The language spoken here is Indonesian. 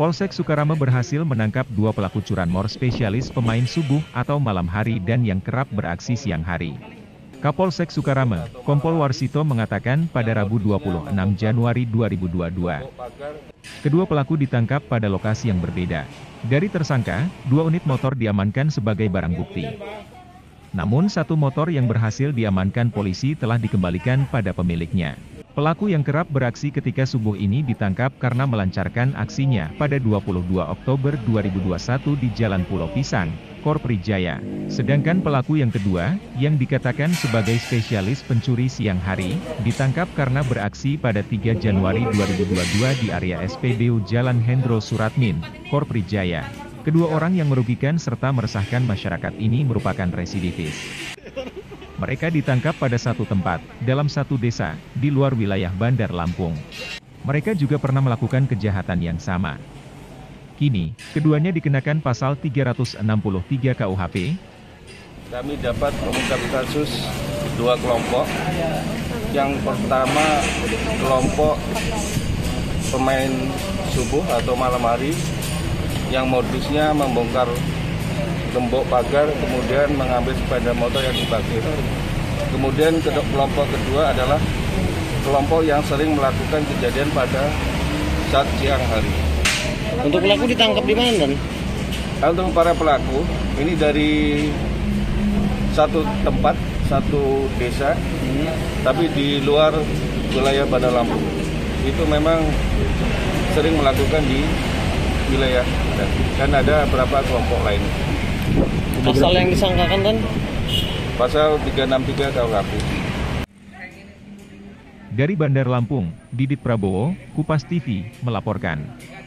Polsek Sukarame berhasil menangkap 2 pelaku curanmor spesialis pemain subuh atau malam hari dan yang kerap beraksi siang hari. Kapolsek Sukarame, Kompol Warsito mengatakan pada Rabu 26 Januari 2022. Kedua pelaku ditangkap pada lokasi yang berbeda. Dari tersangka, 2 unit motor diamankan sebagai barang bukti. Namun 1 motor yang berhasil diamankan polisi telah dikembalikan pada pemiliknya. Pelaku yang kerap beraksi ketika subuh ini ditangkap karena melancarkan aksinya pada 22 Oktober 2021 di Jalan Pulau Pisang, Korprijaya. Sedangkan pelaku yang kedua, yang dikatakan sebagai spesialis pencuri siang hari, ditangkap karena beraksi pada 3 Januari 2022 di area SPBU Jalan Hendro Suratmin, Korprijaya. Kedua orang yang merugikan serta meresahkan masyarakat ini merupakan residivis. Mereka ditangkap pada satu tempat, dalam satu desa, di luar wilayah Bandar Lampung. Mereka juga pernah melakukan kejahatan yang sama. Kini, keduanya dikenakan pasal 363 KUHP. Kami dapat mengungkap kasus 2 kelompok. Yang pertama, kelompok pemain subuh atau malam hari, yang modusnya membongkar gembok pagar, kemudian mengambil sepeda motor yang diparkir. Kemudian kelompok kedua adalah kelompok yang sering melakukan kejadian pada saat siang hari. Untuk pelaku ditangkap di mana, Dan? Untuk para pelaku, ini dari satu tempat, satu desa, tapi di luar wilayah Bandar Lampung. Itu memang sering melakukan di wilayah, dan ada beberapa kelompok lain. Pasal yang disangkakan, Dan? Pasal 363 KUHP. Dari Bandar Lampung, Didit Prabowo, Kupas TV, melaporkan.